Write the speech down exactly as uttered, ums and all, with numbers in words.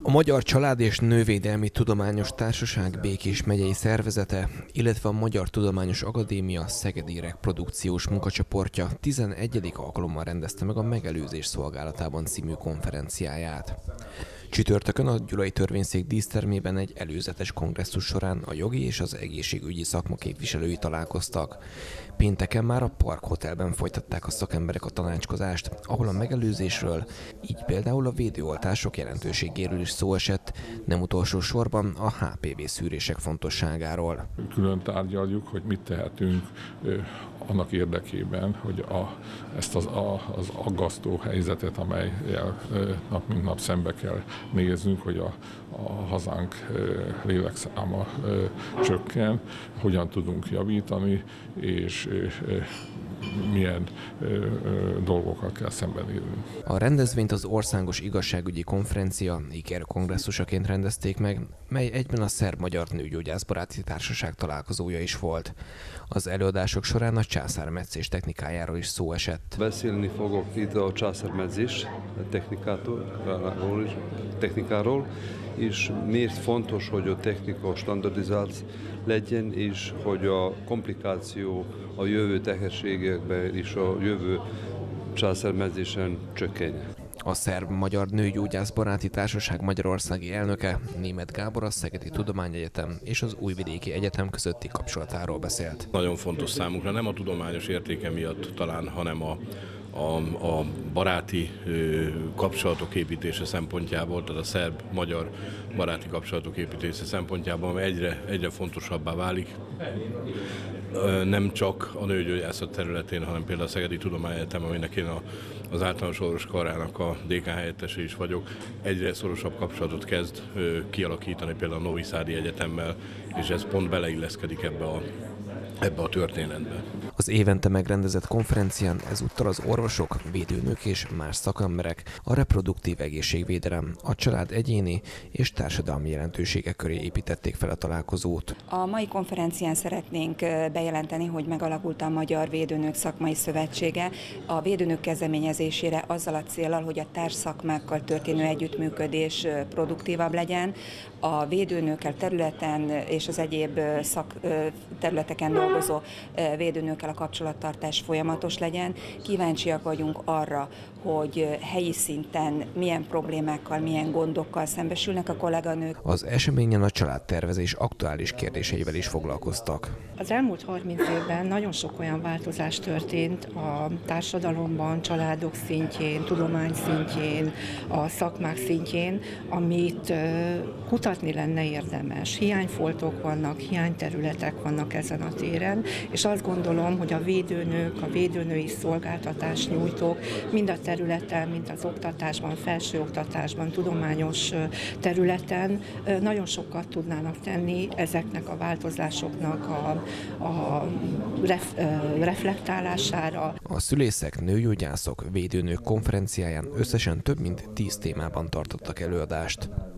A Magyar Család- és Nővédelmi Tudományos Társaság Békés megyei szervezete, illetve a Magyar Tudományos Akadémia Szegedi reprodukciós munkacsoportja tizenegyedik alkalommal rendezte meg a Megelőzés szolgálatában című konferenciáját. Csütörtökön a Gyulai Törvényszék dísztermében egy előzetes kongresszus során a jogi és az egészségügyi szakma képviselői találkoztak. Pénteken már a Park Hotelben folytatták a szakemberek a tanácskozást, ahol a megelőzésről, így például a védőoltások jelentőségéről is szó esett, nem utolsó sorban a há pé vé szűrések fontosságáról. Külön tárgyaljuk, hogy mit tehetünk annak érdekében, hogy a, ezt az, a, az aggasztó helyzetet, amelyel nap mint nap szembe kell néznünk, hogy a, a hazánk lélekszáma csökken, hogyan tudunk javítani, és milyen dolgokkal kell szembenéznünk. A rendezvényt az Országos Igazságügyi Konferencia IKER kongresszusaként rendezték meg, mely egyben a Szerb-Magyar Nőgyógyászbaráti Társaság találkozója is volt. Az előadások során a császármetszés technikájáról is szó esett. Beszélni fogok itt a császármetszés technikáról, és miért fontos, hogy a technika standardizált legyen, és hogy a komplikáció a jövő tehetségekben és a jövő császármetszésen csökkenjen. A Szerb-Magyar Nőgyógyászbaráti Társaság magyarországi elnöke, Németh Gábor a Szegedi Tudományegyetem és az Újvidéki Egyetem közötti kapcsolatáról beszélt. Nagyon fontos számunkra, nem a tudományos értéke miatt talán, hanem a A, a baráti ö, kapcsolatok építése szempontjából, tehát a szerb-magyar baráti kapcsolatok építése szempontjából, ami egyre, egyre fontosabbá válik. Ö, nem csak a nőgyógyászat területén, hanem például a Szegedi Tudományegyetem, aminek én a, az általános orvoskarának a dékán helyettese is vagyok, egyre szorosabb kapcsolatot kezd ö, kialakítani például a Novi Szádi Egyetemmel, és ez pont beleilleszkedik ebbe a ebbe a történetbe. Az évente megrendezett konferencián ezúttal az orvosok, védőnők és más szakemberek a reproduktív egészségvédelem, a család egyéni és társadalmi jelentősége köré építették fel a találkozót. A mai konferencián szeretnénk bejelenteni, hogy megalakult a Magyar Védőnők Szakmai Szövetsége a védőnők kezdeményezésére azzal a céllal, hogy a társszakmákkal történő együttműködés produktívabb legyen, a védőnőkkel területen és az egyéb szakterületeken dolgozó védőnőkkel a kapcsolattartás folyamatos legyen. Kíváncsiak vagyunk arra, hogy helyi szinten milyen problémákkal, milyen gondokkal szembesülnek a kolléganők. Az eseményen a családtervezés aktuális kérdéseivel is foglalkoztak. Az elmúlt harminc évben nagyon sok olyan változás történt a társadalomban, családok szintjén, tudomány szintjén, a szakmák szintjén, amit kutatni lenne érdemes. Hiányfoltok vannak, hiányterületek vannak ezen a téren, és azt gondolom, hogy a védőnők, a védőnői szolgáltatás nyújtók mind a területen, mint az oktatásban, felsőoktatásban, tudományos területen nagyon sokat tudnának tenni ezeknek a változásoknak a, a ref, reflektálására. A szülészek, nőgyógyászok, védőnők konferenciáján összesen több mint tíz témában tartottak előadást.